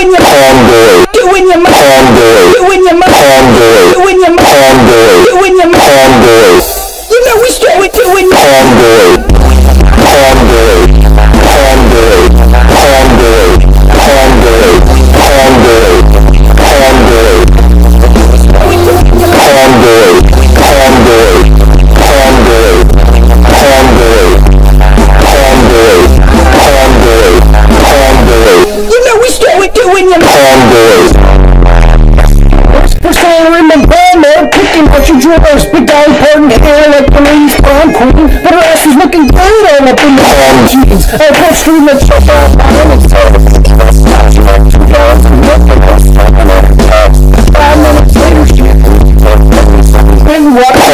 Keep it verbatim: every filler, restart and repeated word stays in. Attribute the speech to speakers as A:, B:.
A: doing your
B: Tomboy,
A: doing your
B: tomboy,
A: doing your
B: tomboy,
A: doing your
B: tomboy,
A: doing your
B: tomboy,
A: You know we start with doing your
B: tomboy, tomboy, tomboy, tomboy, tomboy, tomboy, tomboy, tomboy, tomboy, tomboy, tomboy, tomboy, tomboy, tomboy,
A: You know we start with doing your
B: tomboy.
C: First time in my grandma picking out your drawers, big guy parting hair like the ladies prom queen, but her ass was looking great all up in the um, jeans. I approached her and let's shut down and started five minutes later she and what